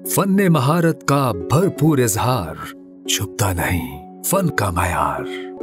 Fun महारत का भरपूर इजहार, छुपता नहीं फन का मयार।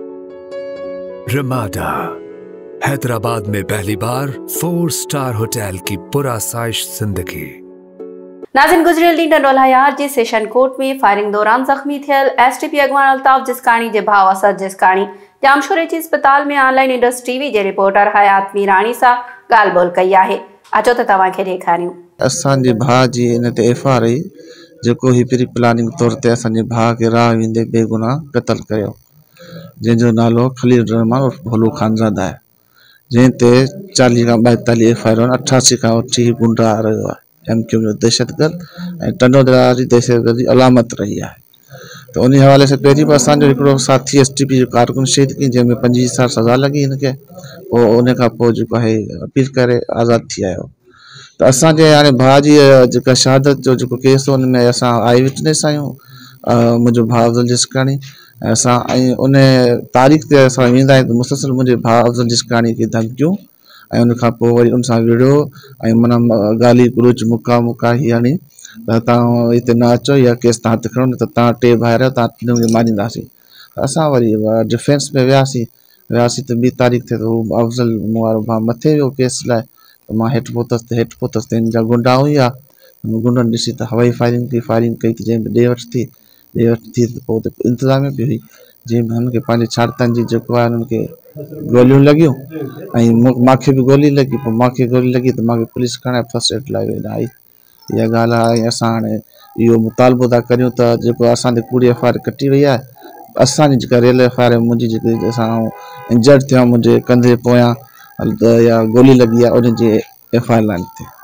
रमाडा हैदराबाद में पहली बार 4 स्टार होटल की पुरआसाइश जिंदगी। नाज़रीन, गुज़रियल ॾींहुं डंडोलायार जे सेशन कोर्ट में फायरिंग दौरान ज़ख़्मी थियल एसटीपी अॻवान अल्ताफ़ जिस्काणी जे भाउ असद जिस्काणी जामशोरे जी अस्पताल में ऑनलाइन इंडस टीवी जे रिपोर्टर हयात मीराणी सां ॻाल्हि ॿोल कई आहे। अचो त तव्हांखे ॾेखारियूं। असांजे भाउ जी इन ते एफआईआर आई, जेको ही प्री प्लानिंग तौर ते असांजे भाउ खे राह वेंदे बेगुनाह क़त्ल कयो, जंहिंजो नालो खलील रहमान उर्फ भोलू खानज़ादा आहे, जंहिं ते 40 खां 42 एफआईआर 88 खां वठी गुंडा रहियो आहे। एमक्यू जो दहशतगर्द ऐं टंडोदरा जी दहशतगर्द जी अलामत रही आहे। तो उन हवाले से पहिरीं असांजो हिकिड़ो साथी एसटीपी जो कारकुन शहीद कई, जंहिंमें 25 साल सज़ा लगी हिनखे। पोइ उन खां पोइ जेको आहे अपील करे आज़ादु थी आयो। तो असांजे हाणे भाउ जी जेका शहादत जो जेको केस हो, उन में असां आई विटनेस आहियूं, मुंहिंजो भाउ अफ़ज़ल जिस्काणी। असां ऐं उन तारीख़ ते असां वेंदा आहियूं त मुसलसल मुंहिंजे भाउ अफ़ज़ल जिस्काणी खे धमकियूं ऐं उन खां पोइ वरी उन सां विड़ियो ऐं माना गाली गलोच मुका ही हणी त तव्हां हिते न अचो या केस तव्हां हथु खणो, न त तव्हां 2 भाइर आहियो, तव्हां टिन्हिनि खे मारींदासीं। असां वरी डिफेंस में वियासीं त 2 तारीख़ ते हू अफ़ज़ल मूं वारो भाउ मथे वियो केस लाइ। मां हेठि पहुतसि त हिन जा गुंडा हुआ। गुंडनि ॾिसी त हवाई फायरिंग कई त जंहिंमें ॾे वठि थी त पोइ उते इंतिज़ामिया बि हुई, जंहिंमें हुनखे पंहिंजे छातनि जी जेको आहे हुननि खे गोलियूं लॻियूं ऐं मूंखे बि गोली लॻी। पोइ मूंखे गोली लॻी त मूंखे पुलिस खणाए फर्स्ट एड लाइ वेंदा आई। इहा ॻाल्हि आहे। ऐं असां हाणे इहो मुतालबो था करियूं त जेको असांजे पूरी एफआईआर कटी वई आहे, असांजी जेका रियल एफआईआर मुंहिंजी जेकी असां इंजर्ड थियो मुंहिंजे कंधे पोयां या गोली लॻी आहे, उनजी एफआईआर लाइन थिए।